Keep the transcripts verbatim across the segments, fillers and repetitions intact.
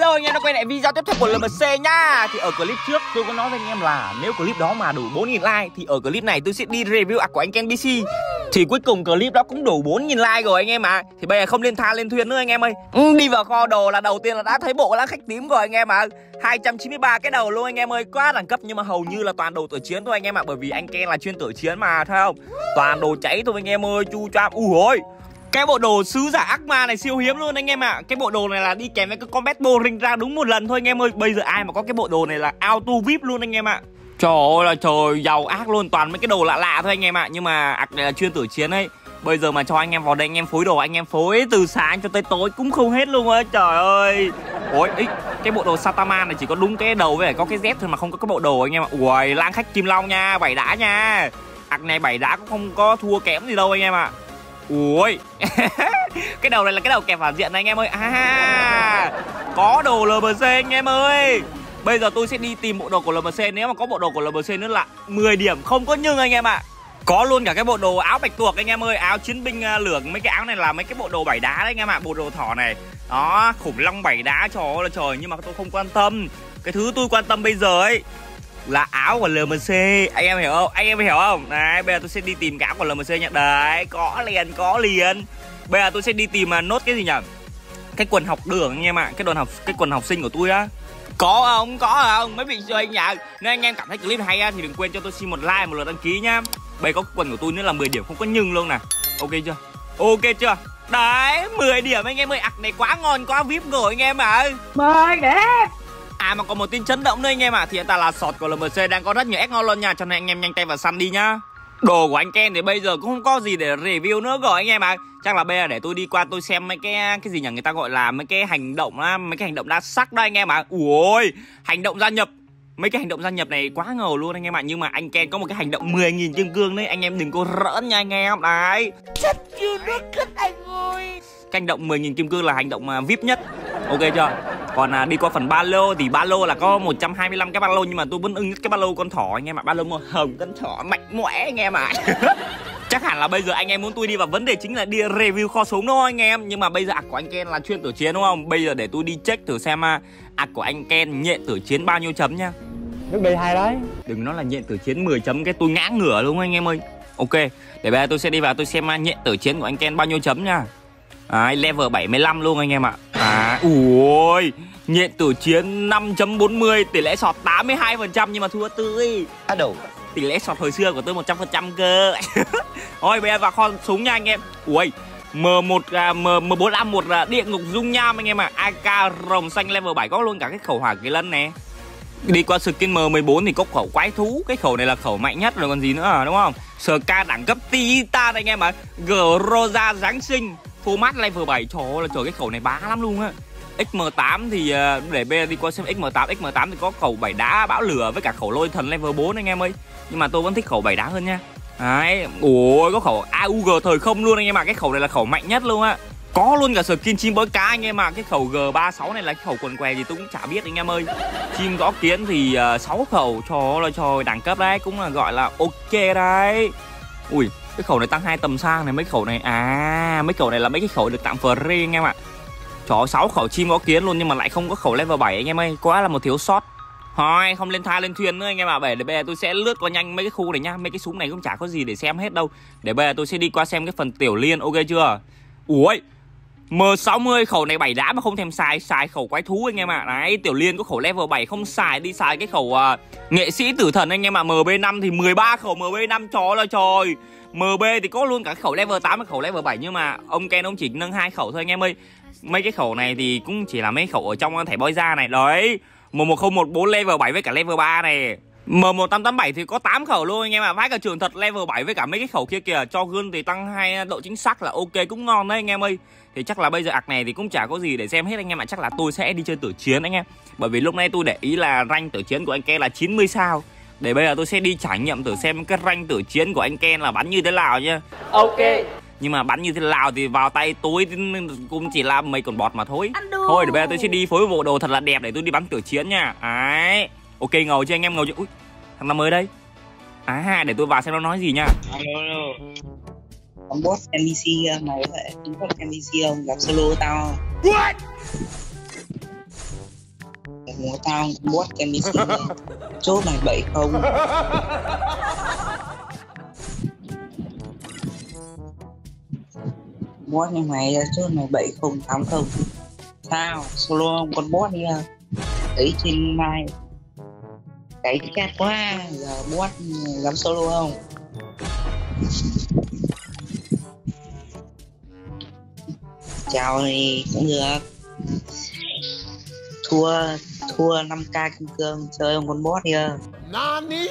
Hello anh em đã quay lại video tiếp theo của lờ em xê nhá. Thì ở clip trước tôi có nói với anh em là nếu clip đó mà đủ bốn nghìn like thì ở clip này tôi sẽ đi review ạc của anh Ken pê xê. Thì cuối cùng clip đó cũng đủ bốn nghìn like rồi anh em ạ. À. Thì bây giờ không lên tha lên thuyền nữa anh em ơi. Ừ, đi vào kho đồ là đầu tiên là đã thấy bộ lá khách tím rồi anh em ạ. À. hai trăm chín mươi ba cái đầu luôn anh em ơi, quá đẳng cấp nhưng mà hầu như là toàn đồ tử chiến thôi anh em ạ. À. Bởi vì anh Ken là chuyên tử chiến mà, thấy không? Toàn đồ cháy thôi anh em ơi, chu choam. Ui ôi. Cái bộ đồ sứ giả ác ma này siêu hiếm luôn anh em ạ. À. Cái bộ đồ này là đi kèm với cái combat ball ring ra đúng một lần thôi anh em ơi. Bây giờ ai mà có cái bộ đồ này là auto vê i pê luôn anh em ạ. À. Trời ơi là trời, giàu ác luôn, toàn mấy cái đồ lạ lạ thôi anh em ạ. À. Nhưng mà ạc này là chuyên tử chiến ấy. Bây giờ mà cho anh em vào đây anh em phối đồ, anh em phối từ sáng cho tới tối cũng không hết luôn á. Trời ơi. Ôi, ý, cái bộ đồ Satama này chỉ có đúng cái đầu với có cái dép thôi mà không có cái bộ đồ anh em ạ. Ui, lang khách Kim Long nha, bảy đá nha. Ạc này bảy đá cũng không có thua kém gì đâu anh em ạ. Ui. Cái đầu này là cái đầu kẹp phản diện này anh em ơi. À, có đồ lờ em xê anh em ơi. Bây giờ tôi sẽ đi tìm bộ đồ của lờ em xê. Nếu mà có bộ đồ của lờ em xê nữa là mười điểm không có nhưng anh em ạ. Có luôn cả cái bộ đồ áo bạch tuộc anh em ơi. Áo chiến binh lửa. Mấy cái áo này là mấy cái bộ đồ bảy đá đấy anh em ạ. Bộ đồ thỏ này. Đó, khủng long bảy đá, trời ơi là trời. Nhưng mà tôi không quan tâm. Cái thứ tôi quan tâm bây giờ ấy là áo của lờ em xê. Anh em hiểu không? Anh em hiểu không? Đấy, bây giờ tôi sẽ đi tìm cái áo của lờ em xê nha. Đấy, có liền, có liền. Bây giờ tôi sẽ đi tìm mà nốt cái gì nhỉ? Cái quần học đường anh em ạ. Cái quần học cái quần học sinh của tôi á. Có không? Có không? Mấy vị chơi anh nhỉ? Nếu anh em cảm thấy clip hay á thì đừng quên cho tôi xin một like, một lượt đăng ký nhá. Bây có quần của tôi nữa là mười điểm không có nhưng luôn nè. Ok chưa? Ok chưa? Đấy, mười điểm anh em ơi. Ạc này quá ngon, quá vê i pê rồi anh em ạ. mười điểm. À mà còn một tin chấn động nữa anh em ạ. À. Thì hiện tại là sọt của lờ em xê đang có rất nhiều ép ngon luôn nha. Cho nên anh em nhanh tay vào săn đi nhá. Đồ của anh Ken thì bây giờ cũng không có gì để review nữa rồi anh em ạ. À. Chắc là bây giờ để tôi đi qua tôi xem mấy cái cái gì nhỉ, người ta gọi là mấy cái hành động á, mấy cái hành động đa sắc đó anh em ạ. À. Ui, hành động gia nhập. Mấy cái hành động gia nhập này quá ngầu luôn anh em ạ. À. Nhưng mà anh Ken có một cái hành động mười nghìn kim cương đấy, anh em đừng có rỡn nha anh em. Đấy. Rất yêu nước rất anh ơi. Cái hành động mười nghìn kim cương là hành động vê i pê nhất. Ok chưa? Còn à, đi qua phần ba lô thì ba lô là có một trăm hai mươi lăm cái ba lô nhưng mà tôi vẫn ưng nhất cái ba lô con thỏ anh em ạ. Ba lô màu hồng con thỏ mạnh mẽ anh em ạ. À. Chắc hẳn là bây giờ anh em muốn tôi đi vào vấn đề chính là đi review kho súng đúng không anh em. Nhưng mà bây giờ ạc của anh Ken là chuyên tử chiến đúng không? Bây giờ để tôi đi check thử xem ạc của anh Ken nhện tử chiến bao nhiêu chấm nha. Nước đi hay đấy. Đừng nói là nhện tử chiến mười chấm cái tôi ngã ngửa luôn anh em ơi. Ok, để bây giờ tôi sẽ đi vào tôi xem nhện tử chiến của anh Ken bao nhiêu chấm nha. À, level bảy mươi lăm luôn anh em ạ. À, ui, nhện tử chiến năm chấm bốn mươi, tỷ lệ sọt tám mươi hai phần trăm nhưng mà thua tươi. Á đủ. Tỷ lệ sọt hồi xưa của tôi một trăm phần trăm cơ. Thôi bây giờ vào kho súng nha anh em. Ui, M một à, M M bốn năm một là địa ngục dung nham anh em ạ. A K rồng xanh level bảy có luôn cả cái khẩu hỏa kỳ lân nè. Đi qua skin M mười bốn thì có khẩu quái thú, cái khẩu này là khẩu mạnh nhất rồi còn gì nữa đúng không? ét ca đẳng cấp Titan anh em ạ. G Rosa Giáng sinh format level bảy, trời ơi là trời cái khẩu này bá lắm luôn á. X M tám thì để bây giờ đi qua xem X M tám. X M tám thì có khẩu bảy đá bão lửa với cả khẩu lôi thần level bốn anh em ơi. Nhưng mà tôi vẫn thích khẩu bảy đá hơn nha. Đấy, ôi có khẩu a u giê thời không luôn anh em ạ. Cái khẩu này là khẩu mạnh nhất luôn á. Có luôn cả skin chim bói cá anh em ạ. Cái khẩu G ba mươi sáu này là cái khẩu quần què gì tôi cũng chả biết anh em ơi. Chim gõ kiến thì uh, sáu khẩu, trời ơi trời, đẳng cấp đấy, cũng là gọi là ok đấy. Ui, cái khẩu này tăng hai tầm sang này, mấy khẩu này à, mấy khẩu này là mấy cái khẩu được tặng free anh em ạ. Trời ơi, sáu khẩu chim gõ kiến luôn nhưng mà lại không có khẩu level bảy anh em ơi, quá là một thiếu sót. Thôi, không lên tha lên thuyền nữa anh em ạ. Để, để bây giờ tôi sẽ lướt qua nhanh mấy cái khu này nhá. Mấy cái súng này cũng chả có gì để xem hết đâu. Để bây giờ tôi sẽ đi qua xem cái phần tiểu liên, ok chưa? Ui, M sáu mươi khẩu này bảy đá mà không thèm xài, xài khẩu quái thú anh em ạ. Đấy, tiểu liên có khẩu level bảy không xài, đi xài cái khẩu uh, nghệ sĩ tử thần anh em ạ. M B năm thì mười ba khẩu M B năm, trời ơi trời. M B thì có luôn cả khẩu level tám và khẩu level bảy nhưng mà ông Ken ông chỉ nâng hai khẩu thôi anh em ơi. Mấy cái khẩu này thì cũng chỉ là mấy khẩu ở trong thẻ boy ra này. Đấy, một một không một bốn level bảy với cả level ba này. M một tám tám bảy thì có tám khẩu luôn anh em ạ. Vãi cả trường thật level bảy với cả mấy cái khẩu kia kìa. Cho gương thì tăng hai độ chính xác là ok, cũng ngon đấy anh em ơi. Thì chắc là bây giờ ạc này thì cũng chả có gì để xem hết anh em ạ. Chắc là tôi sẽ đi chơi tử chiến anh em. Bởi vì lúc này tôi để ý là rank tử chiến của anh Ken là chín mươi sao. Để bây giờ tôi sẽ đi trải nghiệm thử xem cái rank tử chiến của anh Ken là bắn như thế nào nha. Ok. Nhưng mà bắn như thế nào thì vào tay tôi cũng chỉ là mấy con bọt mà thôi. Thôi để bây giờ tôi sẽ đi phối bộ đồ thật là đẹp để tôi đi bắn tử chiến nha. Đấy. Ok, ngầu chưa anh em, ngầu chưa? Ui, thằng nào mới đây? À, để tôi vào xem nó nói gì nha. Alo. Con boss en pê xê mày vậy, con boss en pê xê không gặp solo tao. What? của tao boss en bê xê chốt này bảy không. Boss như mày chốt này bảy không tám không. Sao solo không con boss đi à? Thấy trên mai cái chat quá giờ boss dám solo không? Chào thì cũng được. Thua thua năm k kim cương chơi ông con boss kìa. Nani?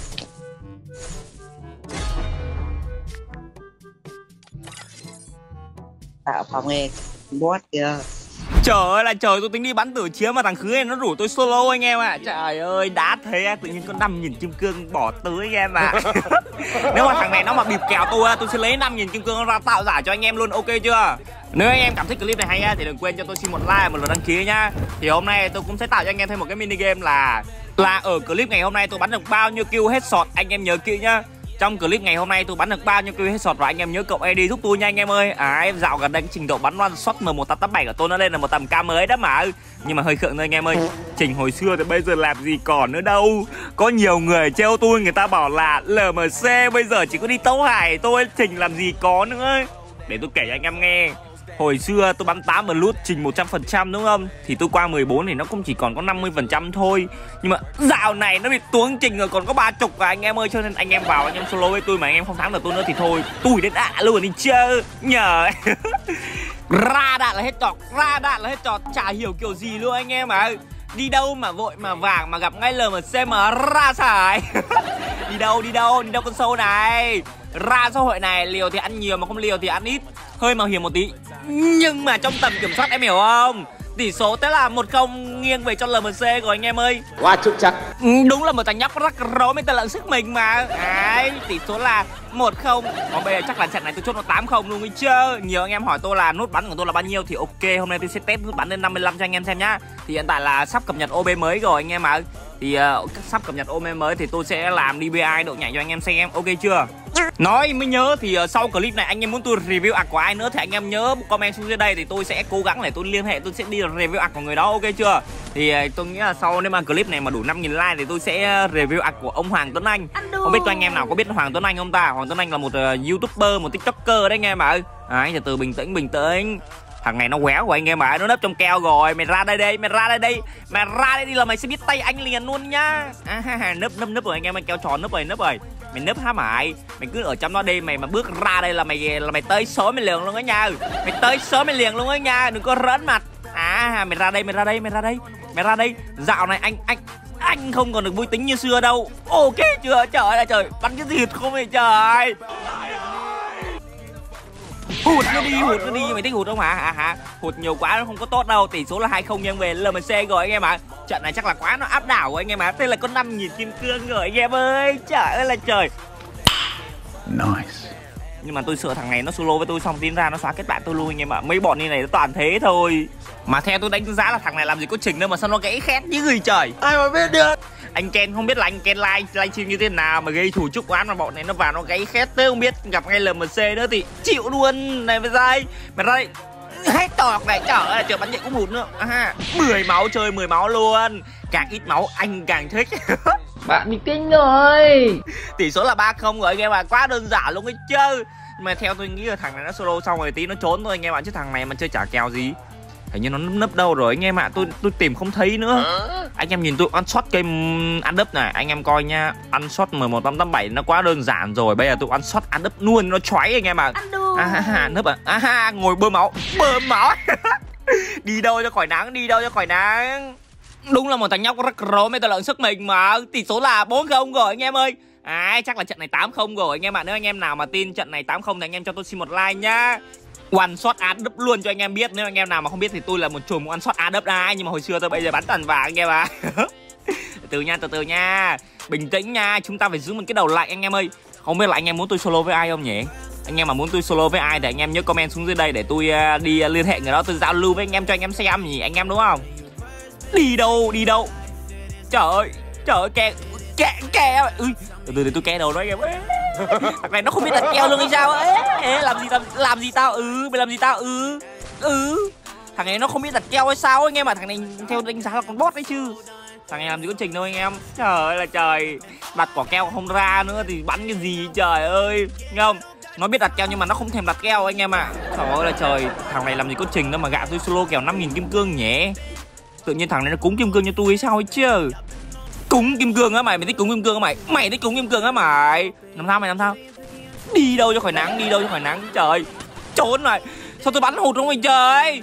Tạo phòng nghe boss kìa. Trời ơi là trời, tôi tính đi bắn tử chiến mà thằng Khứ này nó rủ tôi solo anh em ạ. À. Trời ơi đã thế tự nhiên con năm nghìn kim cương bỏ tưới anh em ạ. À. Nếu mà thằng này nó mà bịp kèo tôi tôi sẽ lấy năm nghìn kim cương ra tạo giả cho anh em luôn, ok chưa? Nếu anh em cảm thích clip này hay thì đừng quên cho tôi xin một like, một lượt đăng ký nhá. Thì hôm nay tôi cũng sẽ tạo cho anh em thêm một cái mini game là là ở clip ngày hôm nay tôi bắn được bao nhiêu kill headshot, anh em nhớ kỹ nhá. Trong clip ngày hôm nay tôi bắn được bao nhiêu kill headshot và anh em nhớ cộng i đê giúp tôi nha anh em ơi. À em dạo gần đây cái trình độ bắn one shot M một tám tám bảy của tôi nó lên là một tầm ca mới đó mà. Nhưng mà hơi khượng thôi anh em ơi. Trình hồi xưa thì bây giờ làm gì còn nữa đâu. Có nhiều người trêu tôi, người ta bảo là lờ em xê bây giờ chỉ có đi tấu hải tôi, Trình làm gì có nữa. Để tôi kể cho anh em nghe. Hồi xưa tôi bắn tám lút Trình một trăm phần trăm đúng không? Thì tôi qua mười bốn thì nó cũng chỉ còn có năm mươi phần trăm thôi. Nhưng mà dạo này nó bị tuống Trình rồi còn có ba chục à anh em ơi. Cho nên anh em vào anh em solo với tôi mà anh em không thắng được tôi nữa thì thôi tôi đến ạ luôn đi chơi. Nhờ ra đạn là hết trọt, ra đạn là hết trọt. Chả hiểu kiểu gì luôn anh em à. Đi đâu mà vội mà vàng mà gặp ngay lờ em xê mà ra xài. Đi đâu đi đâu đi đâu con sâu này. Ra xã hội này liều thì ăn nhiều mà không liều thì ăn ít. Hơi mạo hiểm một tí nhưng mà trong tầm kiểm soát em hiểu không? Tỷ số thế là một không nghiêng về cho lờ em xê rồi anh em ơi. Quá trục chắc. Đúng là một thằng nhóc rắc rối mới tận lận sức mình mà. Đấy, tỷ số là một không. Còn bây giờ chắc là trận này tôi chốt nó tám không luôn ấy chứ. Nhiều anh em hỏi tôi là nút bắn của tôi là bao nhiêu thì ok, hôm nay tôi sẽ test nút bắn lên năm mươi lăm cho anh em xem nhá. Thì hiện tại là sắp cập nhật ô bê mới rồi anh em ạ. Thì uh, sắp cập nhật ô bê mới thì tôi sẽ làm đê pê i độ nhảy cho anh em xem, ok chưa? Nói mới nhớ thì uh, sau clip này anh em muốn tôi review ạc của ai nữa thì anh em nhớ comment xuống dưới đây thì tôi sẽ cố gắng để tôi liên hệ, tôi sẽ đi review ạc của người đó, ok chưa? Thì uh, tôi nghĩ là sau nếu mà clip này mà đủ năm nghìn like thì tôi sẽ review ạc của ông Hoàng Tuấn Anh. Không biết cho anh em nào có biết Hoàng Tuấn Anh không ta? Hoàng Tuấn Anh là một uh, youtuber, một tiktoker đấy anh em ạ. Đấy, từ từ bình tĩnh bình tĩnh. Thằng này nó quéo của anh em ạ, nó nấp trong keo rồi. Mày ra đây đây, mày ra đây đây, mày ra đây đi là mày sẽ biết tay anh liền luôn nhá. À, nấp nấp nấp rồi anh em, anh keo tròn nấp rồi nấp rồi. Mày nấp há mày, mày cứ ở trong đó đi, mày mà bước ra đây là mày là mày tới số mày liền luôn á nha. Mày tới số mày liền luôn á nha, đừng có rớn mặt. À, mày ra đây, mày ra đây, mày ra đây, mày ra đây. Dạo này anh anh anh không còn được vui tính như xưa đâu. Ok chưa? Trời ơi trời, bắn cái gì không vậy trời. Hụt nó đi, hụt nó đi, mày thích hụt không hả? Hả hả? Hụt nhiều quá nó không có tốt đâu. Tỷ số là hai không nghiêng về lờ em xê rồi anh em ạ. À. Trận này chắc là quá nó áp đảo rồi anh em ạ. À. Thế là có năm nghìn kim cương rồi anh em ơi. Trời ơi là trời. Nice. Nhưng mà tôi sợ thằng này nó solo với tôi xong tiến ra nó xóa kết bạn tôi luôn anh em ạ. À. Mấy bọn như này nó toàn thế thôi. Mà theo tôi đánh giá là thằng này làm gì có Trình đâu mà sao nó gãy khét như người trời. Ai mà biết được. Anh Ken không biết là anh Ken live livestream như thế nào mà gây thủ chúc quán mà bọn này nó vào nó gáy khét tới không biết, gặp ngay lờ em xê nữa thì chịu luôn. Này mày ra đây, mày ra đây. Hết tọt này, trời ơi trời bắn vậy cũng hụt nữa. À, mười máu chơi mười máu luôn. Càng ít máu anh càng thích. Bạn bị kinh rồi. Tỷ số là ba không rồi anh em ạ, à. Quá đơn giản luôn ấy chứ. Mà theo tôi nghĩ là thằng này nó solo xong rồi tí nó trốn thôi anh em ạ, à. Chứ thằng này mà chơi chả kèo gì. Hình như nó nấp đâu rồi anh em ạ, à. tôi tôi tìm không thấy nữa. Anh em nhìn tôi ăn shot cây ăn đấp này, anh em coi nha, ăn shot M một tám tám bảy nó quá đơn giản rồi. Bây giờ tôi ăn shot ăn đấp luôn nó choáy anh em ạ. À. À, nấp à, à ngồi bơm máu, bơm máu. Đi đâu cho khỏi nắng, đi đâu cho khỏi nắng. Đúng là một thằng nhóc rắc rối mới tận lợn sức mình mà. Tỷ số là bốn không rồi anh em ơi. À, chắc là trận này tám không rồi anh em ạ. À. Nếu anh em nào mà tin trận này tám không thì anh em cho tôi xin một like nhá. One shot ad đúp luôn cho anh em biết. Nếu anh em nào mà không biết thì tôi là một chùm one shot ad đúp ai. Nhưng mà hồi xưa tôi bây giờ bắn toàn vàng anh em ạ. À. Từ từ nha, từ từ nha. Bình tĩnh nha, chúng ta phải giữ một cái đầu lạnh anh em ơi. Không biết là anh em muốn tôi solo với ai không nhỉ? Anh em mà muốn tôi solo với ai thì anh em nhớ comment xuống dưới đây để tôi uh, đi uh, liên hệ người đó, tôi giao lưu với anh em cho anh em xem nhỉ anh em đúng không? Đi đâu, đi đâu? Trời ơi, trời ơi, ke, ke, ke. Ừ, từ từ để tôi ke đầu đó anh em. Thằng này nó không biết đặt keo luôn hay sao ấy. Ê, làm gì làm, làm gì tao? Ừ, mày làm gì tao? Ừ, ừ. Thằng này nó không biết đặt keo hay sao anh em ạ. Thằng này theo đánh giá là con bot đấy chứ. Thằng này làm gì có trình đâu anh em. Trời ơi là trời. Đặt quả keo không ra nữa thì bắn cái gì trời ơi. Nghe không? Nó biết đặt keo nhưng mà nó không thèm đặt keo anh em ạ. Trời ơi là trời. Thằng này làm gì có trình đâu mà gạ tôi solo kèo năm nghìn kim cương nhỉ. Tự nhiên thằng này nó cúng kim cương cho tôi hay sao ấy chứ. Cúng kim cương á mày, mày thích cúng kim cương á mày. Mày thích cúng kim cương á mày. Làm sao mày làm sao? Đi đâu cho khỏi nắng, đi đâu cho khỏi nắng. Trời. Trốn rồi. Sao tôi bắn hụt không mình trời.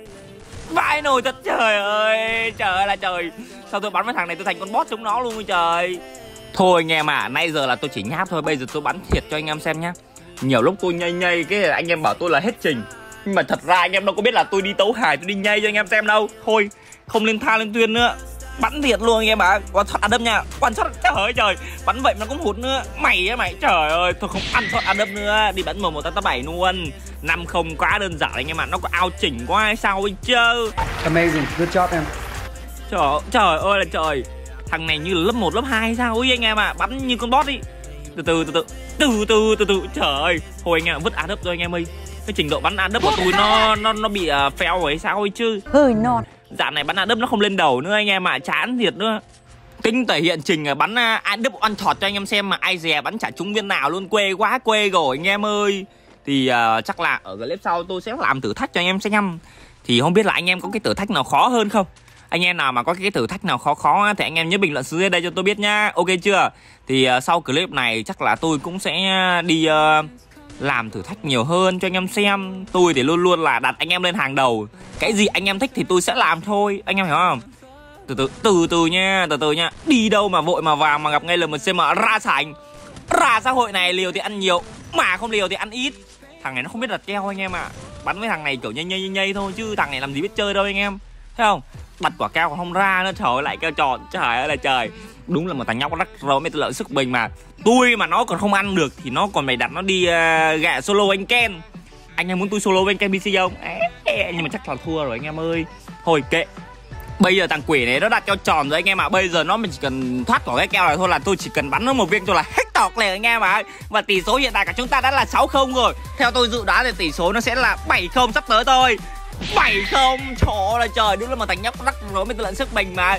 Vãi nồi thật trời ơi. Trời ơi là trời. Sao tôi bắn với thằng này tôi thành con boss chống nó luôn trời. Thôi anh em à, nay giờ là tôi chỉ nháp thôi. Bây giờ tôi bắn thiệt cho anh em xem nhá. Nhiều lúc tôi nhây nhây cái anh em bảo tôi là hết trình. Nhưng mà thật ra anh em đâu có biết là tôi đi tấu hài, tôi đi nhây cho anh em xem đâu. Thôi, không lên tha lên tuyên nữa. Bắn thiệt luôn anh em ạ. Quan shot ăn đâm nha. Quan shot trời ơi trời. Bắn vậy mà cũng hụt nữa. Mày á mày. Trời ơi, tôi không ăn shot ăn đâm nữa. Đi bắn M một tám tám bảy luôn. năm không quá đơn giản anh em ạ. Nó có ao chỉnh quá hay sao ấy chứ. Amazing, good job em. Trời, trời ơi là trời. Thằng này như là lớp một, lớp hai hay sao ấy anh em ạ. Bắn như con boss đi. Từ từ từ từ từ từ từ từ trời ơi. Thôi anh em vứt á đấp rồi anh em ơi. Cái trình độ bắn á đấp của tôi nó nó nó bị uh, fail rồi hay sao ấy chứ. Hơi non. Dạo này bắn á đấp nó không lên đầu nữa anh em ạ. Chán thiệt nữa. Tính thể hiện trình bắn á đấp ăn thọt cho anh em xem mà ai dè bắn chả trúng viên nào luôn. Quê quá quê rồi anh em ơi. Thì uh, chắc là ở clip sau tôi sẽ làm thử thách cho anh em xem. Thì không biết là anh em có cái thử thách nào khó hơn không. Anh em nào mà có cái thử thách nào khó khó thì anh em nhớ bình luận dưới đây cho tôi biết nhá. Ok chưa? Thì uh, sau clip này chắc là tôi cũng sẽ đi uh, làm thử thách nhiều hơn cho anh em xem. Tôi thì luôn luôn là đặt anh em lên hàng đầu. Cái gì anh em thích thì tôi sẽ làm thôi. Anh em hiểu không? Từ từ từ từ nha, từ từ nha. Đi đâu mà vội mà vào mà gặp ngay L M C mà ra sảnh. Ra xã hội này liều thì ăn nhiều, mà không liều thì ăn ít. Thằng này nó không biết đặt keo anh em ạ. À. Bắn với thằng này kiểu nhây nhây nhây thôi chứ thằng này làm gì biết chơi đâu anh em. Thấy không? Đặt quả keo còn không ra nữa. Trời ơi lại keo tròn. Trời ơi là trời. Đúng là một thằng nhóc rắc rối mới lợi sức bình mà. Tôi mà nó còn không ăn được thì nó còn mày đặt nó đi uh, gạ solo anh Ken. Anh em muốn tôi solo với anh Ken bê xê không? Ê, nhưng mà chắc là thua rồi anh em ơi. Thôi kệ. Bây giờ thằng quỷ này nó đặt keo tròn rồi anh em ạ. À. Bây giờ nó mình chỉ cần thoát khỏi cái keo này thôi là tôi chỉ cần bắn nó một viên cho là hết tọc liền anh em ạ. À. Và tỷ số hiện tại cả chúng ta đã là sáu không rồi. Theo tôi dự đoán thì tỷ số nó sẽ là bảy không sắp tới thôi. bảy không. Trời ơi trời, đúng là một thằng nhóc rắc rối mới lợi sức bình mà.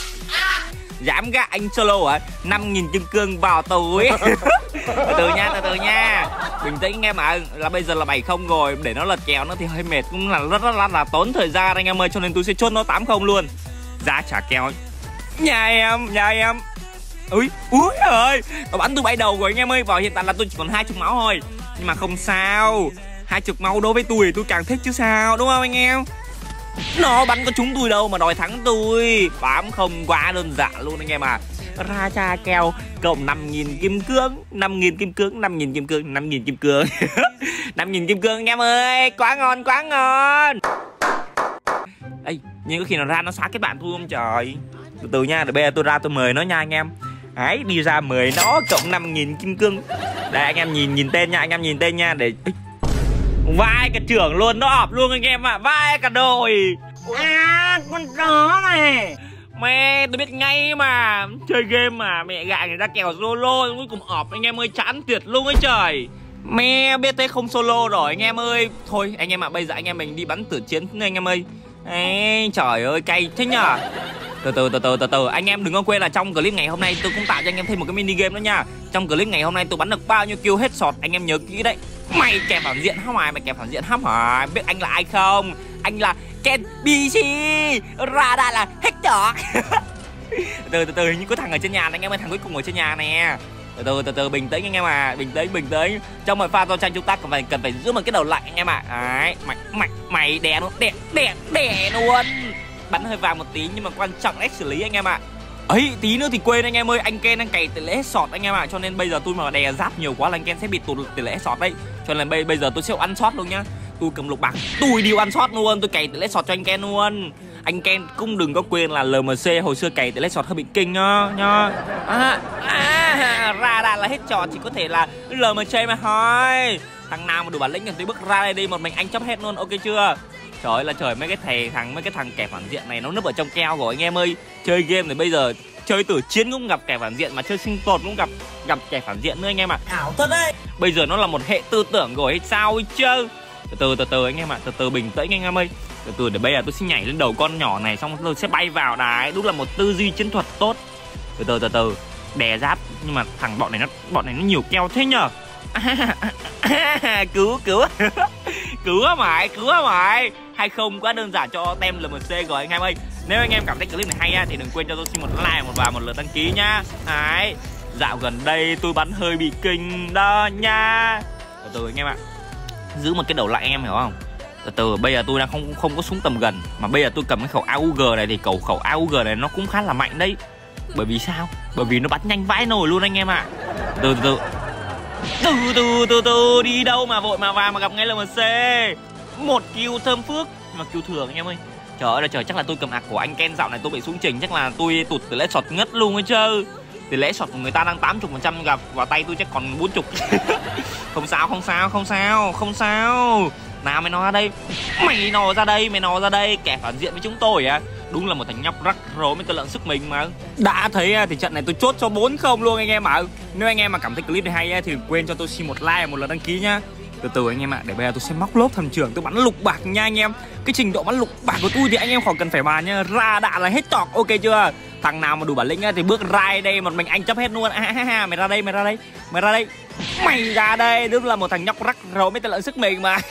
Dám gạ anh solo hả? năm nghìn kim cương vào túi. Từ từ nha, từ từ nha. Bình tĩnh anh em ạ. À. Là bây giờ là bảy không rồi. Để nó lật kèo nó thì hơi mệt. Cũng là rất rất là, là tốn thời gian anh em ơi. Cho nên tôi sẽ chốt nó tám không luôn. Ra trả kèo. Nhà em, nhà em. Úi, úi ơi. Nó bắn tôi bay đầu rồi anh em ơi. Vào hiện tại là tôi chỉ còn hai mươi máu thôi. Nhưng mà không sao. hai mươi máu đối với tôi thì tôi càng thích chứ sao. Đúng không anh em? Nó bắn có trúng tôi đâu mà đòi thắng tôi. Bám không quá đơn giản luôn anh em à. Ra cha keo cộng năm nghìn kim cương. năm nghìn kim cương, năm nghìn kim cương, năm nghìn kim cương. năm nghìn kim cương anh em ơi. Quá ngon, quá ngon. Ê, nhưng có khi nào ra nó xóa kết bạn tôi không trời. Từ từ nha, để bây giờ tôi ra tôi mời nó nha anh em. Đấy, đi ra mời nó cộng năm nghìn kim cương. Đây anh em nhìn nhìn tên nha, anh em nhìn tên nha. Để vai cả trưởng luôn, nó ọp luôn anh em ạ. À. Vai cả đồi. À, con chó này. Mẹ, tôi biết ngay mà. Chơi game mà, mẹ gạ người ta kèo solo cuối cùng ọp anh em ơi, chán tuyệt luôn ấy trời. Mẹ biết thế không solo rồi anh em ơi. Thôi anh em ạ, à, bây giờ anh em mình đi bắn tử chiến anh em ơi. Ê, trời ơi cay thế nhờ. Từ từ từ từ từ từ anh em đừng có quên là trong clip ngày hôm nay tôi cũng tạo cho anh em thêm một cái mini game nữa nha. Trong clip ngày hôm nay tôi bắn được bao nhiêu kill headshot anh em nhớ kỹ đấy. Mày kẹp phản diện hả mày, mày kẹp phản diện hả mày. Biết anh là ai không? Anh là Ken bê xê. Ra đây là Hector. Từ từ từ như có thằng ở trên nhà này, anh em ơi, thằng cuối cùng ở trên nhà nè. Từ từ từ từ bình tĩnh anh em à, bình tĩnh bình tĩnh. Trong mọi pha giao tranh chúng ta cần phải cần phải giữ một cái đầu lạnh anh em ạ. À. Đấy, mày mày mày đè luôn, đè đè đè luôn. Bắn hơi vàng một tí nhưng mà quan trọng là xử lý anh em ạ. À. Ấy tí nữa thì quên anh em ơi, anh Ken đang cày tỷ lệ headshot anh em ạ. À. Cho nên bây giờ tôi mà đè giáp nhiều quá là anh Ken sẽ bị tụt tỷ lệ headshot đấy. Cho nên bây bây giờ tôi sẽ ăn shot luôn nhá. Tôi cầm lục bạc, tôi đi ăn shot luôn, tôi cày tỷ lệ headshot cho anh Ken luôn. Anh Ken cũng đừng có quên là L M C hồi xưa cày tỷ lệ headshot hơi bị kinh nhá nhá. À, à, ra đây là headshot chỉ có thể là L M C mà thôi. Thằng nào mà đủ bản lĩnh thì tôi bước ra đây đi một mình anh chấp hết luôn, ok chưa? Trời ơi là trời, mấy cái thầy thằng mấy cái thằng kẻ phản diện này nó núp ở trong keo rồi anh em ơi. Chơi game thì bây giờ chơi tử chiến cũng gặp kẻ phản diện, mà chơi sinh tồn cũng gặp gặp kẻ phản diện nữa anh em ạ. À. Ảo thật đấy. Bây giờ nó là một hệ tư tưởng rồi hay sao ấy chứ. Từ từ từ từ anh em ạ, à, từ từ bình tĩnh anh em ơi. Từ từ để bây giờ tôi sẽ nhảy lên đầu con nhỏ này, xong tôi sẽ bay vào đấy. Đúng là một tư duy chiến thuật tốt. Từ từ từ từ đè giáp, nhưng mà thằng bọn này nó bọn này nó nhiều keo thế nhờ. Cứu cứu cứu mày, cứu mày. Hay không quá đơn giản cho tem lờ em xê rồi anh em ơi. Nếu anh em cảm thấy clip này hay á, thì đừng quên cho tôi xin một like, một và một lượt đăng ký nhá. Đấy, dạo gần đây tôi bắn hơi bị kinh đó nha. Từ từ anh em ạ, giữ một cái đầu lại em hiểu không. Từ từ bây giờ tôi đang không không có súng tầm gần, mà bây giờ tôi cầm cái khẩu a u giê này thì khẩu khẩu a u giê này nó cũng khá là mạnh đấy. Bởi vì sao? Bởi vì nó bắn nhanh vãi nồi luôn anh em ạ. Từ từ từ từ từ từ đi đâu mà vội mà vào mà gặp ngay lờ em xê. Một kill thơm phước, nhưng mà kill thường anh em ơi. Trời ơi là trời, chắc là tôi cầm ạc của anh Ken dạo này tôi bị xuống trình, chắc là tôi tụt tỷ lệ shot ngất luôn ấy chứ. Tỷ lệ shot của người ta đang tám mươi phần trăm, gặp vào tay tôi chắc còn bốn mươi. Không sao, không sao, không sao, không sao. Nào mày nó ra đây, mày nó ra đây, mày nó ra đây, kẻ phản diện với chúng tôi á. Đúng là một thằng nhóc rắc rối với cơ lượng sức mình mà. Đã thấy thì trận này tôi chốt cho bốn không luôn anh em ạ. Nếu anh em mà cảm thấy clip này hay thì đừng quên cho tôi xin một like, một lượt đăng ký nhá. Từ từ anh em ạ, để bây giờ tôi sẽ móc lốp thần trưởng tôi bắn lục bạc nha anh em. Cái trình độ bắn lục bạc của tôi thì anh em khỏi cần phải bàn nha, ra đạn là hết trọc, ok chưa? Thằng nào mà đủ bản lĩnh thì bước ra đây một mình anh chấp hết luôn. À, ha, ha, mày ra đây, mày ra đây, mày ra đây, mày ra đây. Đúng là một thằng nhóc rắc rối với cơ lượng sức mình mà.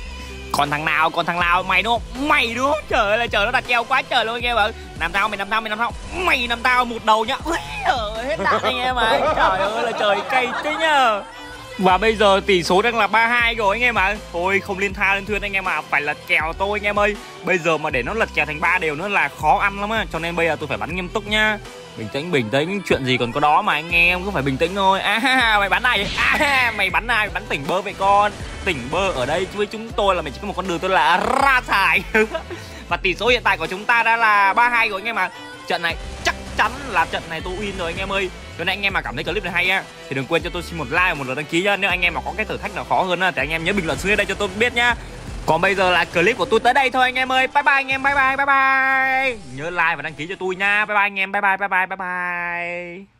Còn thằng nào, còn thằng nào mày đúng không? Mày đúng không? Trời ơi là trời, nó đặt keo quá trời luôn anh em ạ. Làm tao, mày làm tao, mày làm tao. Mày làm tao một đầu nhá. Trời hết đạn anh em ạ. Trời ơi là trời cay thế nhá. Và bây giờ tỷ số đang là ba hai rồi anh em ạ. Thôi không liên tha lên thuyên anh em ạ, phải lật kèo tôi anh em ơi. Bây giờ mà để nó lật kèo thành ba đều nữa là khó ăn lắm á. Cho nên bây giờ tôi phải bắn nghiêm túc nhá. Bình tĩnh, bình tĩnh, chuyện gì còn có đó mà anh em cứ phải bình tĩnh thôi. À, mày bắn ai vậy? À, mày bắn ai? Mày bắn tỉnh bơ vậy con. Tỉnh bơ ở đây với chúng tôi là mình chỉ có một con đường, tôi là ra thải. Và tỷ số hiện tại của chúng ta đã là ba hai rồi anh em ạ. Trận này chắc chắn là trận này tôi win rồi anh em ơi. Cho nên anh em mà cảm thấy clip này hay á thì đừng quên cho tôi xin một like và một lượt đăng ký nhá. Nếu anh em mà có cái thử thách nào khó hơn á thì anh em nhớ bình luận xuống đây cho tôi biết nhá. Còn bây giờ là clip của tôi tới đây thôi anh em ơi. Bye bye anh em, bye bye, bye bye. Nhớ like và đăng ký cho tôi nha. Bye bye anh em, bye bye, bye bye, bye bye.